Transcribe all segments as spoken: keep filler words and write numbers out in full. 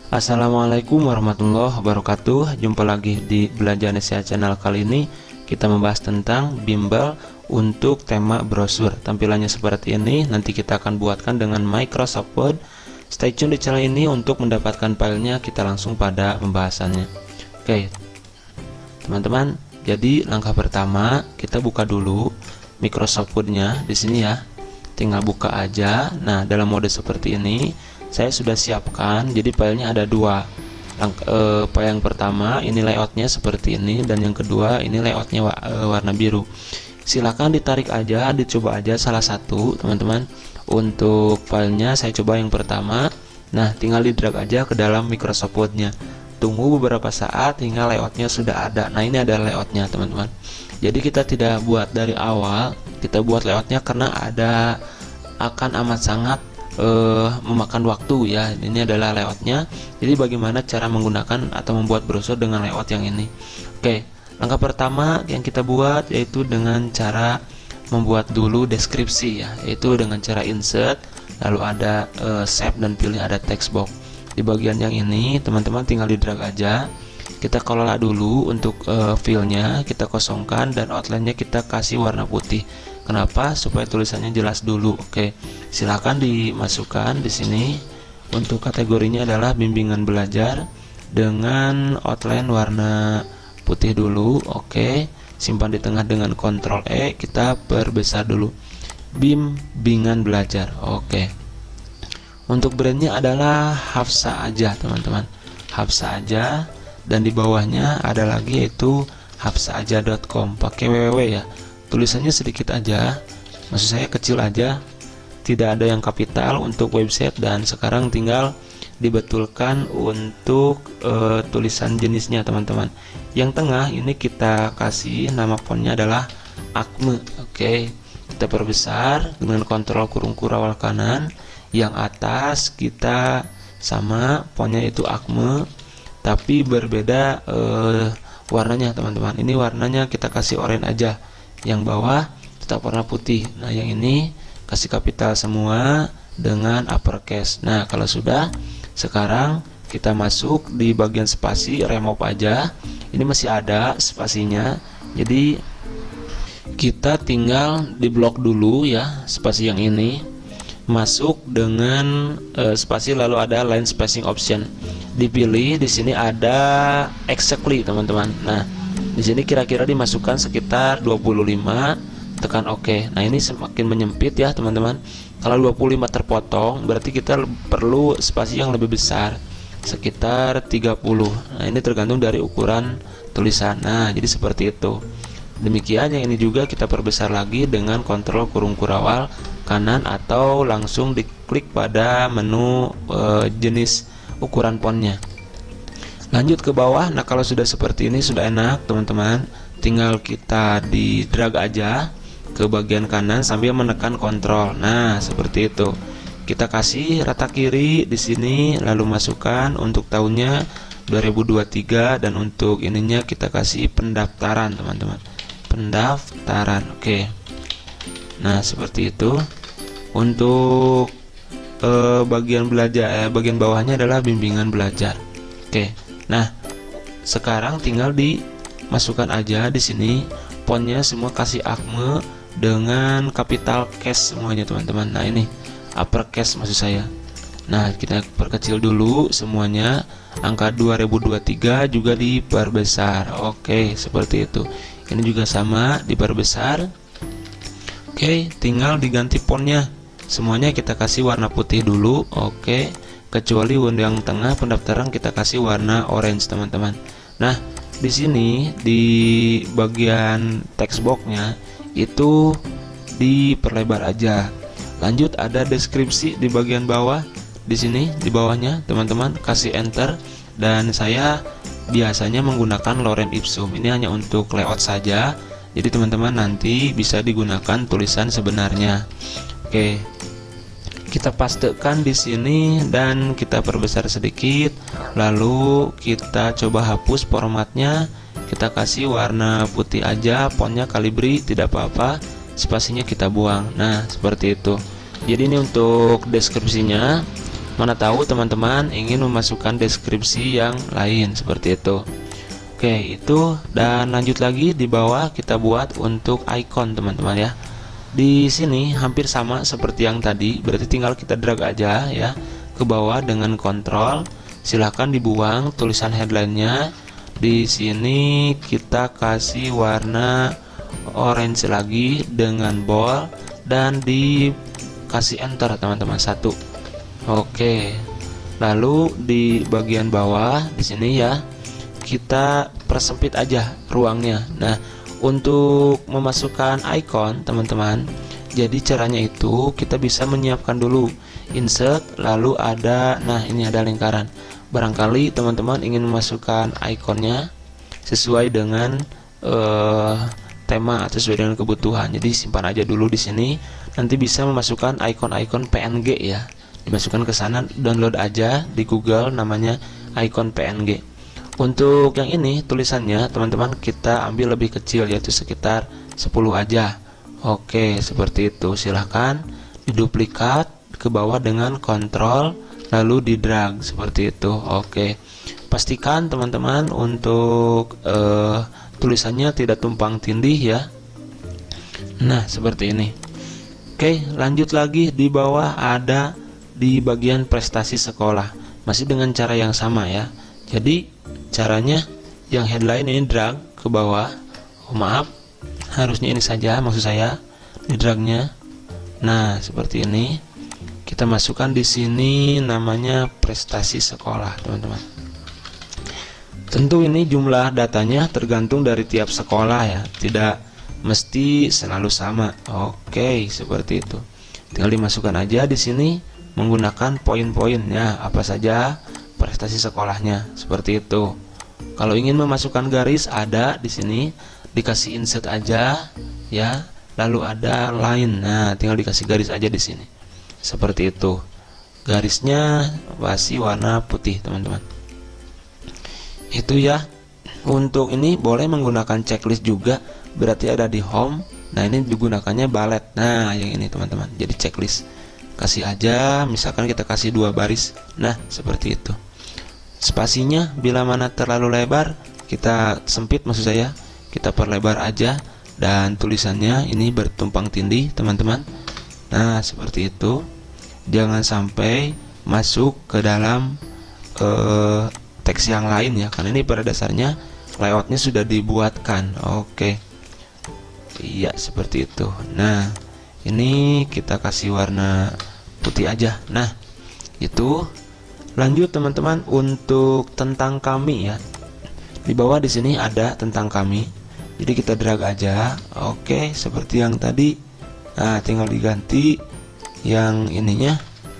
Assalamualaikum warahmatullahi wabarakatuh. Jumpa lagi di Belajar Indonesia Channel. Kali ini kita membahas tentang bimbel untuk tema brosur. Tampilannya seperti ini. Nanti kita akan buatkan dengan Microsoft Word. Stay tune di channel ini untuk mendapatkan filenya. Kita langsung pada pembahasannya. Oke teman-teman, jadi langkah pertama kita buka dulu Microsoft Word-nya di sini ya. Tinggal buka aja. Nah, dalam mode seperti ini saya sudah siapkan, jadi filenya ada dua. E, file yang pertama ini layoutnya seperti ini, dan yang kedua ini layoutnya wa, e, warna biru. Silahkan ditarik aja, dicoba aja salah satu teman-teman. Untuk filenya saya coba yang pertama. Nah, tinggal di drag aja ke dalam Microsoft Word-nya. Tunggu beberapa saat hingga layoutnya sudah ada. Nah, ini ada layoutnya teman-teman. Jadi kita tidak buat dari awal, kita buat layoutnya karena ada akan amat sangat Uh, memakan waktu ya. Ini adalah layoutnya. Jadi bagaimana cara menggunakan atau membuat brosur dengan layout yang ini. Oke, langkah pertama yang kita buat yaitu dengan cara membuat dulu deskripsi ya, yaitu dengan cara insert, lalu ada uh, save dan pilih ada text box. Di bagian yang ini teman-teman tinggal di drag aja. Kita kelola dulu untuk uh, filenya, kita kosongkan dan outline-nya kita kasih warna putih. Kenapa? Supaya tulisannya jelas dulu. Oke, silahkan dimasukkan di sini. Untuk kategorinya adalah bimbingan belajar dengan outline warna putih dulu. Oke, simpan di tengah dengan Ctrl E. Kita perbesar dulu. Bimbingan belajar. Oke. Untuk brandnya adalah Hafsa aja teman-teman. Hafsa aja. Dan di bawahnya ada lagi yaitu hafsaaja dot com. Pakai www ya. Tulisannya sedikit aja, maksud saya kecil aja, tidak ada yang kapital untuk website, dan sekarang tinggal dibetulkan untuk e, tulisan jenisnya teman-teman. Yang tengah ini kita kasih nama fontnya adalah Acme. Oke, kita perbesar dengan kontrol kurung kurawal kanan. Yang atas kita sama fontnya itu Acme, tapi berbeda e, warnanya teman-teman. Ini warnanya kita kasih oranye aja. Yang bawah tetap warna putih. Nah, yang ini kasih kapital semua dengan uppercase. Nah, kalau sudah, sekarang kita masuk di bagian spasi, remove aja. Ini masih ada spasinya. Jadi kita tinggal di blok dulu ya, spasi yang ini. Masuk dengan uh, spasi, lalu ada line spacing option. Dipilih, di sini ada exactly teman-teman. Nah, di sini kira-kira dimasukkan sekitar dua puluh lima, tekan OK. Nah, ini semakin menyempit ya teman-teman. Kalau dua puluh lima terpotong, berarti kita perlu spasi yang lebih besar, sekitar tiga puluh. Nah, ini tergantung dari ukuran tulisan. Nah, jadi seperti itu. Demikian yang ini juga kita perbesar lagi dengan kontrol kurung kurawal kanan, atau langsung diklik pada menu e, jenis ukuran fontnya. Lanjut ke bawah. Nah, kalau sudah seperti ini sudah enak teman-teman, tinggal kita di drag aja ke bagian kanan sambil menekan kontrol. Nah, seperti itu. Kita kasih rata kiri di sini, lalu masukkan untuk tahunnya dua ribu dua puluh tiga, dan untuk ininya kita kasih pendaftaran teman-teman. Pendaftaran. Oke. Nah, seperti itu. Untuk eh, bagian belajar eh, bagian bawahnya adalah bimbingan belajar. Oke. Nah, sekarang tinggal dimasukkan aja di sini fontnya semua kasih Acme dengan capital case semuanya teman-teman. Nah, ini uppercase maksud saya. Nah, kita perkecil dulu semuanya. Angka dua ribu dua puluh tiga juga diperbesar. Oke, seperti itu. Ini juga sama, diperbesar. Oke, tinggal diganti fontnya. Semuanya kita kasih warna putih dulu. Oke. Kecuali yang tengah pendaftaran kita kasih warna orange teman-teman. Nah, di sini di bagian text boxnya itu diperlebar aja. Lanjut ada deskripsi di bagian bawah. Di sini di bawahnya teman-teman kasih enter, dan saya biasanya menggunakan lorem ipsum. Ini hanya untuk layout saja. Jadi teman-teman nanti bisa digunakan tulisan sebenarnya. Oke. Kita pastekan di sini dan kita perbesar sedikit, lalu kita coba hapus formatnya, kita kasih warna putih aja, fontnya Calibri tidak apa-apa, spasinya kita buang. Nah, seperti itu. Jadi ini untuk deskripsinya. Mana tahu teman-teman ingin memasukkan deskripsi yang lain seperti itu. Oke, itu. Dan lanjut lagi di bawah kita buat untuk icon teman-teman ya. Di sini hampir sama seperti yang tadi, berarti tinggal kita drag aja ya ke bawah dengan kontrol. Silahkan dibuang tulisan headline-nya. Di sini kita kasih warna orange lagi dengan bold dan dikasih enter teman-teman satu. Oke. Lalu di bagian bawah di sini ya kita persempit aja ruangnya. Nah, untuk memasukkan icon teman-teman, jadi caranya itu kita bisa menyiapkan dulu insert, lalu ada, nah ini ada lingkaran. Barangkali teman-teman ingin memasukkan ikonnya sesuai dengan uh, tema atau sesuai dengan kebutuhan. Jadi simpan aja dulu di sini. Nanti bisa memasukkan icon-icon P N G ya. Dimasukkan ke sana, download aja di Google namanya icon P N G. Untuk yang ini tulisannya teman-teman kita ambil lebih kecil, yaitu sekitar sepuluh aja. Oke, seperti itu. Silahkan diduplikat ke bawah dengan kontrol lalu di drag seperti itu. Oke. Pastikan teman-teman untuk uh, tulisannya tidak tumpang tindih ya. Nah, seperti ini. Oke, lanjut lagi di bawah ada di bagian prestasi sekolah. Masih dengan cara yang sama ya. Jadi caranya yang headline ini drag ke bawah. Oh, maaf, harusnya ini saja maksud saya di dragnya. Nah, seperti ini. Kita masukkan di sini namanya prestasi sekolah, teman-teman. Tentu ini jumlah datanya tergantung dari tiap sekolah ya, tidak mesti selalu sama. Oke, seperti itu. Tinggal dimasukkan aja di sini menggunakan poin-poinnya, apa saja prestasi sekolahnya, seperti itu. Kalau ingin memasukkan garis ada di sini, dikasih insert aja ya, lalu ada line. Nah, tinggal dikasih garis aja di sini. Seperti itu. Garisnya masih warna putih, teman-teman. Itu ya. Untuk ini boleh menggunakan checklist juga, berarti ada di home. Nah, ini digunakannya ballet. Nah, yang ini teman-teman. Jadi checklist. Kasih aja, misalkan kita kasih dua baris. Nah, seperti itu. Spasinya bila mana terlalu lebar, kita sempit maksud saya, kita perlebar aja. Dan tulisannya ini bertumpang tindih, teman-teman. Nah, seperti itu. Jangan sampai masuk ke dalam uh, teks yang lain ya, karena ini pada dasarnya layoutnya sudah dibuatkan. Oke. Iya, seperti itu. Nah, ini kita kasih warna putih aja. Nah, itu. Lanjut teman-teman untuk tentang kami ya. Di bawah di sini ada tentang kami. Jadi kita drag aja. Oke, seperti yang tadi. Nah, tinggal diganti yang ininya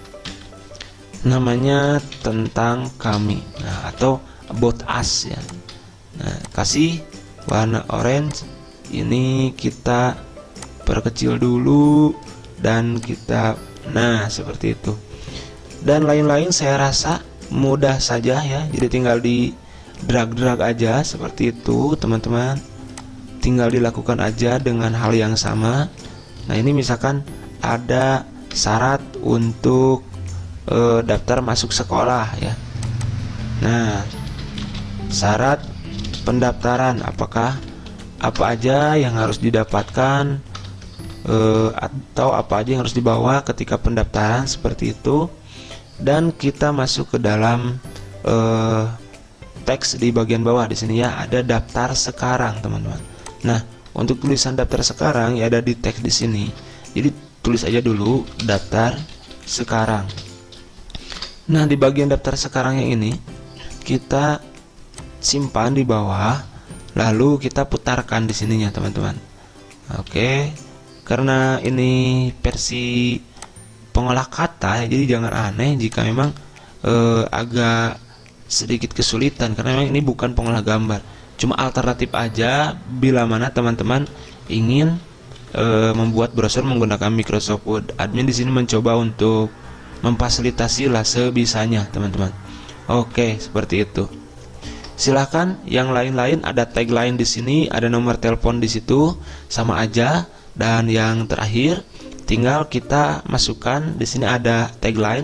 namanya tentang kami. Nah, atau about us ya. Nah, kasih warna orange. Ini kita perkecil dulu dan kita, nah seperti itu. Dan lain-lain saya rasa mudah saja ya. Jadi tinggal di drag-drag aja seperti itu, teman-teman. Tinggal dilakukan aja dengan hal yang sama. Nah, ini misalkan ada syarat untuk e, daftar masuk sekolah ya. Nah, syarat pendaftaran apakah apa aja yang harus didapatkan e, atau apa aja yang harus dibawa ketika pendaftaran seperti itu. Dan kita masuk ke dalam e, teks di bagian bawah di sini ya, ada daftar sekarang, teman-teman. Nah, untuk tulisan daftar sekarang ya ada di teks di sini. Jadi tulis aja dulu daftar sekarang. Nah, di bagian daftar sekarang yang ini kita simpan di bawah, lalu kita putarkan di sininya, teman-teman. Oke. Karena ini versi pengolah kata, jadi jangan aneh jika memang eh, agak sedikit kesulitan, karena memang ini bukan pengolah gambar. Cuma alternatif aja bila mana teman-teman ingin e, membuat browser menggunakan Microsoft Word. Admin di sini mencoba untuk memfasilitasi lah sebisanya, teman-teman. Oke, seperti itu. Silahkan yang lain-lain, ada tagline di sini, ada nomor telepon di situ, sama aja. Dan yang terakhir, tinggal kita masukkan di sini ada tagline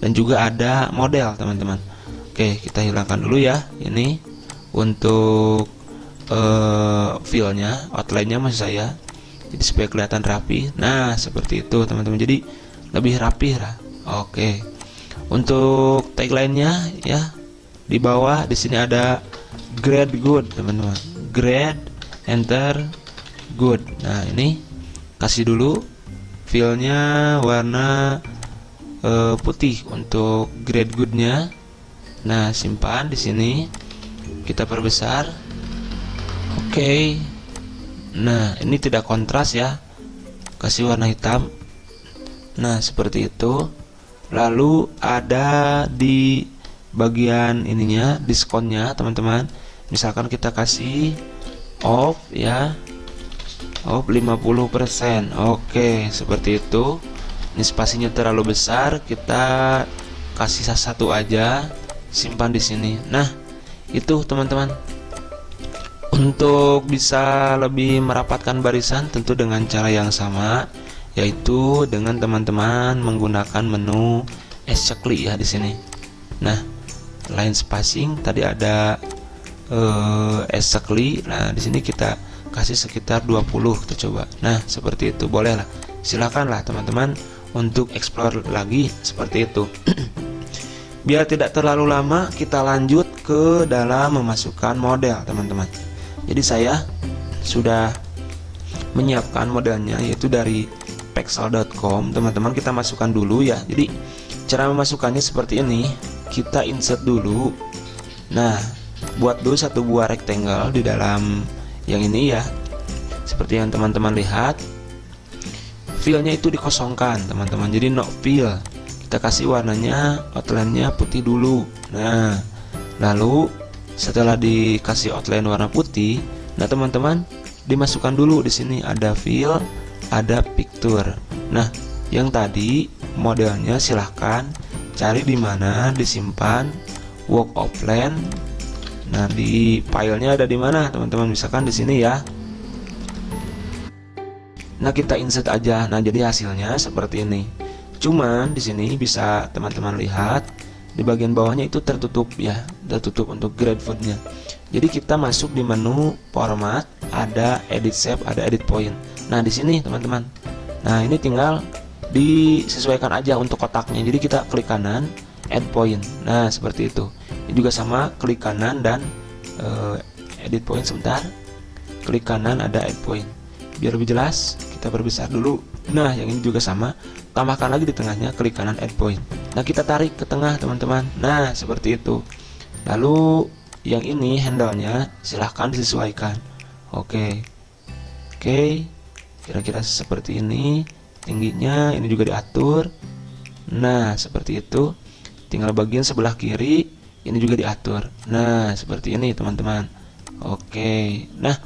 dan juga ada model teman-teman. Oke, kita hilangkan dulu ya ini untuk uh, filenya, outline-nya masih saya, jadi supaya kelihatan rapi. Nah seperti itu teman-teman, jadi lebih rapi lah. Oke, untuk tagline-nya ya di bawah di sini ada grade good teman-teman, grade enter good. Nah ini kasih dulu filenya warna uh, putih untuk grade goodnya. Nah simpan di sini, kita perbesar. Oke, nah ini tidak kontras ya, kasih warna hitam. Nah seperti itu. Lalu ada di bagian ininya diskonnya teman-teman, misalkan kita kasih off ya, off lima puluh persen. Oke seperti itu. Ini spasinya terlalu besar, kita kasih satu aja, simpan di sini. Nah itu teman-teman, untuk bisa lebih merapatkan barisan tentu dengan cara yang sama, yaitu dengan teman-teman menggunakan menu exactly ya di sini. Nah line spacing tadi ada uh, exactly. Nah di sini kita kasih sekitar dua puluh, kita coba. Nah seperti itu, boleh lah, silakan lah teman-teman untuk explore lagi seperti itu. Biar tidak terlalu lama, kita lanjut ke dalam memasukkan model teman-teman. Jadi saya sudah menyiapkan modelnya, yaitu dari pexel dot com teman-teman. Kita masukkan dulu ya. Jadi cara memasukkannya seperti ini, kita insert dulu. Nah buat dulu satu buah rectangle di dalam yang ini ya, seperti yang teman-teman lihat. Filenya itu dikosongkan teman-teman, jadi no fill. Kita kasih warnanya, outline-nya putih dulu. Nah lalu setelah dikasih outline warna putih, nah teman-teman dimasukkan dulu di sini ada fill, ada picture. Nah yang tadi modelnya silahkan cari di mana disimpan work offline. Nah di filenya ada di mana teman-teman, misalkan di sini ya. Nah kita insert aja. Nah jadi hasilnya seperti ini. Cuman di sini bisa teman-teman lihat di bagian bawahnya itu tertutup ya, tertutup untuk grade footnya. Jadi kita masuk di menu format, ada edit shape, ada edit point. Nah di sini teman-teman, nah ini tinggal disesuaikan aja untuk kotaknya. Jadi kita klik kanan, add point. Nah seperti itu. Ini juga sama, klik kanan dan uh, edit point. Sebentar, klik kanan ada add point. Biar lebih jelas kita perbesar dulu. Nah yang ini juga sama, tambahkan lagi di tengahnya, klik kanan add point. Nah kita tarik ke tengah teman-teman. Nah seperti itu. Lalu yang ini handle-nya silahkan disesuaikan. Oke, oke, kira-kira seperti ini. Tingginya ini juga diatur. Nah seperti itu. Tinggal bagian sebelah kiri ini juga diatur. Nah seperti ini teman-teman. Oke. Nah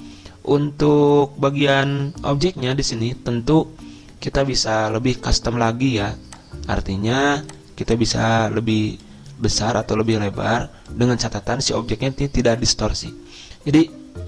untuk bagian objeknya di sini tentu kita bisa lebih custom lagi ya. Artinya kita bisa lebih besar atau lebih lebar, dengan catatan si objeknya tidak distorsi. Jadi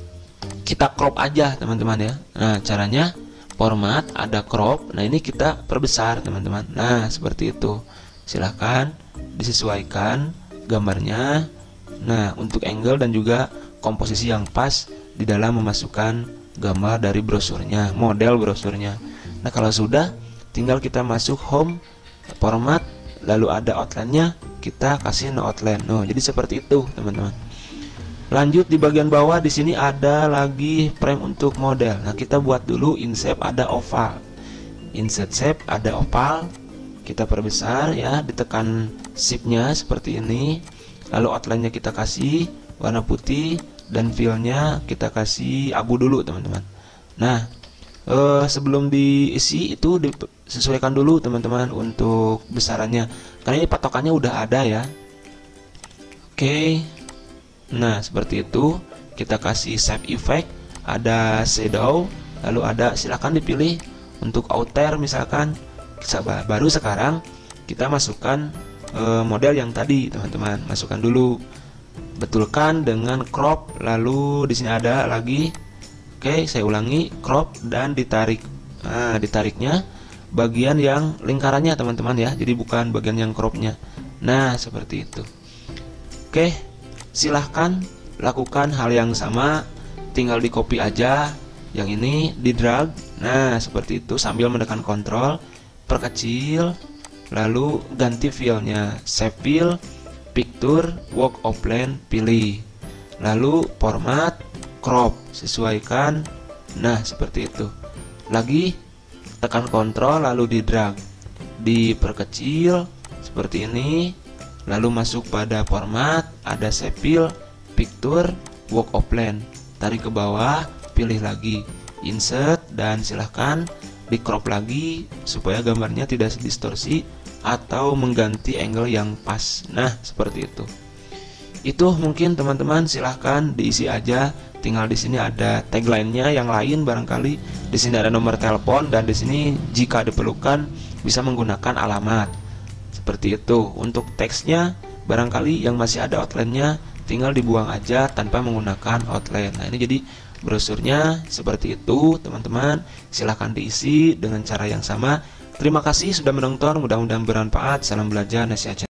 kita crop aja teman-teman ya. Nah caranya format, ada crop. Nah ini kita perbesar teman-teman. Nah seperti itu. Silahkan disesuaikan gambarnya. Nah untuk angle dan juga komposisi yang pas di dalam memasukkan gambar dari brosurnya, model brosurnya. Nah kalau sudah, tinggal kita masuk home, format, lalu ada outline-nya, kita kasih no outline. No, jadi seperti itu teman-teman. Lanjut di bagian bawah, di sini ada lagi frame untuk model. Nah kita buat dulu insert, ada oval, insert shape, ada oval. Kita perbesar ya, ditekan shift-nya seperti ini. Lalu outline-nya kita kasih warna putih, dan fill-nya kita kasih abu dulu teman-teman. Nah eh, sebelum diisi itu disesuaikan dulu teman-teman untuk besarannya, karena ini patokannya udah ada ya. Oke, nah seperti itu. Kita kasih shape effect, ada shadow, lalu ada, silahkan dipilih untuk outer misalkan. Baru sekarang kita masukkan eh, model yang tadi teman-teman, masukkan dulu. Betulkan dengan crop, lalu di sini ada lagi. Oke, saya ulangi, crop dan ditarik. Nah, ditariknya bagian yang lingkarannya teman-teman ya. Jadi bukan bagian yang cropnya. Nah, seperti itu. Oke, silahkan lakukan hal yang sama, tinggal di copy aja. Yang ini di drag. Nah, seperti itu sambil menekan kontrol, perkecil, lalu ganti filenya, save file, picture, work offline, pilih. Lalu format, crop, sesuaikan. Nah, seperti itu. Lagi tekan kontrol lalu di drag, diperkecil seperti ini, lalu masuk pada format, ada save file, picture, work offline, tarik ke bawah, pilih lagi insert, dan silahkan di crop lagi supaya gambarnya tidak distorsi atau mengganti angle yang pas. Nah, seperti itu. Itu mungkin teman-teman silahkan diisi aja. Tinggal di sini ada tagline-nya yang lain barangkali. Di sini ada nomor telepon, dan di sini jika diperlukan bisa menggunakan alamat. Seperti itu. Untuk teksnya barangkali yang masih ada outline-nya tinggal dibuang aja tanpa menggunakan outline. Nah, ini jadi brosurnya seperti itu, teman-teman. Silahkan diisi dengan cara yang sama. Terima kasih sudah menonton, mudah-mudahan bermanfaat. Salam belajar Nasihat Channel.